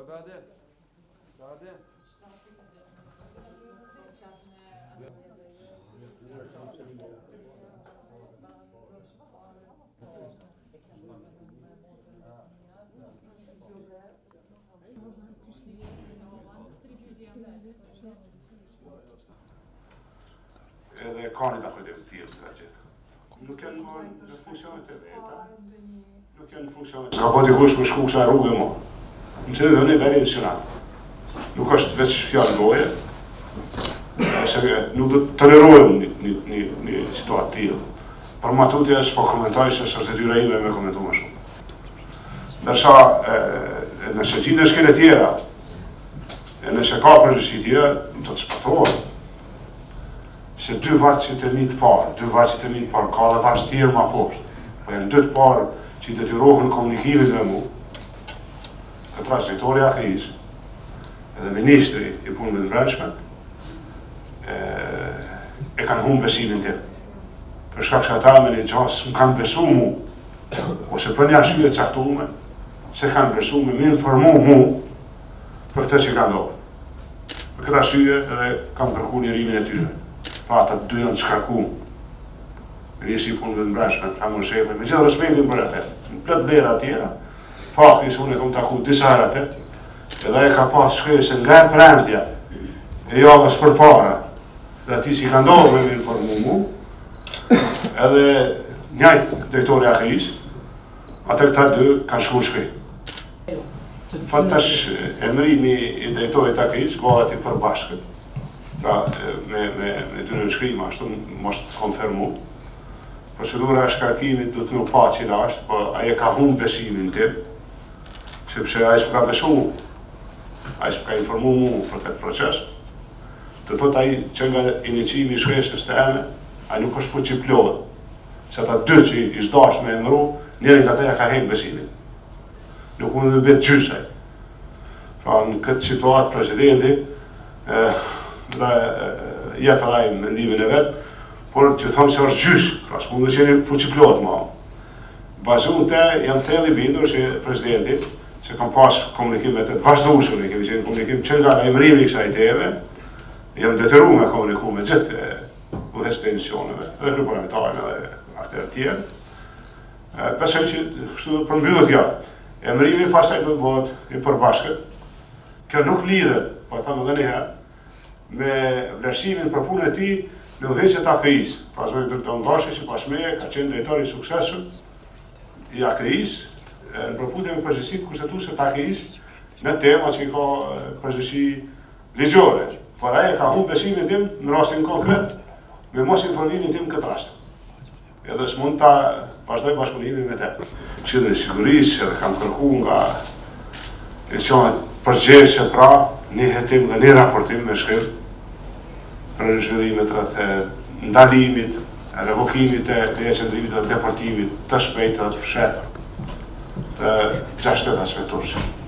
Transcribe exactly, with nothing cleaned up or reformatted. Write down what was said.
بعدين بعدين edhe kanë da këtë e tjerë ka gjithë. Nuk janë në funksionet e veta, nuk janë në funksionet. Ska po dikush me shku kësa rrugë mo, në që dhe një veri nacional. Nuk është veç fjallë loje, se nuk do të tolerojmë një, një, një, një situatë tjilë. Për ma tutje është po komentaj se është detyra ime me komentu më shumë. Ndërsa, nëse gjithë shkele tjera, nëse ka përgjësi tjera, do të shpatohet. Se dy varqit e një të parë, dy varqit e një të parë, ka dhe varqit tjerë ma poshtë. Po janë dy të parë që i detyrohen komunikimit me mu, këtë rast drejtori A K I-s, edhe ministri i punëve të brendshme, e, e kanë humbë besimin tim. Për shkak se ata me një gjasë më kanë besu mu, ose për një arsye të caktuar, se kanë besu me më informu mu për këtë që ka ndodhur. Për këtë arsye edhe kam kërku njerimin e tyre. Pa ata dy janë të shkarku. Ministri i punëve të brendshme, të kamë shefe, me gjithë respektin për atë, në plot vlera tjera, fakti se unë e kam taku disa herë atë, edhe ai ka pas shkresë nga e premtja e javës përpara, dhe ati si ka ndodhur me më informu mu, edhe njëjtë drejtori A K I-s, atë këta dy kanë shku në shtëpi. Fatash emrimi i drejtorit A K I-s, gohet i përbashkët. Pra, me, me, me dy në nëshkrima, ashtu mos të konfermu. Procedura e shkarkimit do të nuk pa qila është, po aje ka humbë besimin tim, sepse aje s'pë ka besu mu, aje s'pë ka informu mu për këtë proces. Të thot aje që nga inicimi i shkresës të eme, aje nuk është fuq që plodhë, se ata dy që i shdash me emru, njerin nga teja ka hekë besimin. Nuk unë dhe betë gjysaj. Pra, në këtë situatë presidenti, eh, dhe jetë edhe i mendimin e vetë, por të thëmë se është gjysë, pra së mundë që një fuqiplot ma. Bazun të jam thellë i bindur që presidenti, që kam pas komunikimet të vazhdueshme, kemi qenë komunikim që nga emrimi i kësaj ideve, jam detyru me komuniku me gjithë udhëheqësit të emisioneve, dhe parlamentarëve dhe aktorë tjerë. Besoj që kështu përmbyllët ja. Emrimi pastaj do të bëhet i përbashkët. Kjo nuk lidhet, po e thamë edhe një herë, me vlerësimin për punën e tij në udhëheqjet A K I-s. Pra zoti doktor Ndashi që pas meje ka qenë drejtori i suksesshëm i A K I-s në përputhje me përgjegjësitë kushtetuese të A K I-s në tema që ka përgjegjësi ligjore. Por ai ka humbë besimin tim në rastin konkret me mos informimin tim këtë rast. Edhe s'mund ta vazhdoj bashkëpunimin me të. Këshilli i Sigurisë edhe kam kërkuar nga institucionet përgjegjëse pra një hetim dhe një raportim me shkrim për në zhvillimet rreth ndalimit, revokimit e lejeqëndrimit dhe deportimit të shpejtë dhe të fshetë të gjashtet aspektorë.